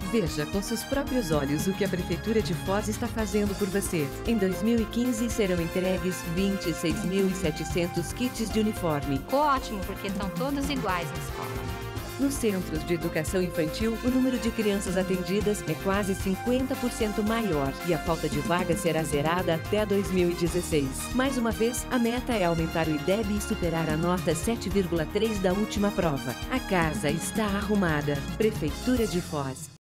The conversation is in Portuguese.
Veja com seus próprios olhos o que a Prefeitura de Foz está fazendo por você. Em 2015 serão entregues 26.700 kits de uniforme. Ficou ótimo, porque estão todos iguais na escola. Nos centros de educação infantil, o número de crianças atendidas é quase 50% maior e a falta de vagas será zerada até 2016. Mais uma vez, a meta é aumentar o IDEB e superar a nota 7,3 da última prova. A casa está arrumada. Prefeitura de Foz.